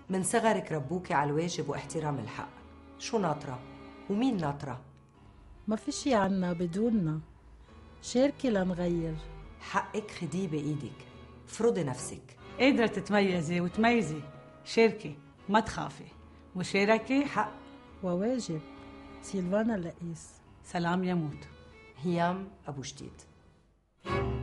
من صغرك ربوكي على الواجب واحترام الحق. شو ناطرة؟ ومين ناطرة؟ ما في شي عنا بدوننا، شاركي لنغير. حقك خديه بإيدك، فرضي نفسك. قادرة تتميزي وتميزي، شاركي ما تخافي، وشاركي حق وواجب. سيلفانا اللقيس. سلام يموت. هيام أبو جديد.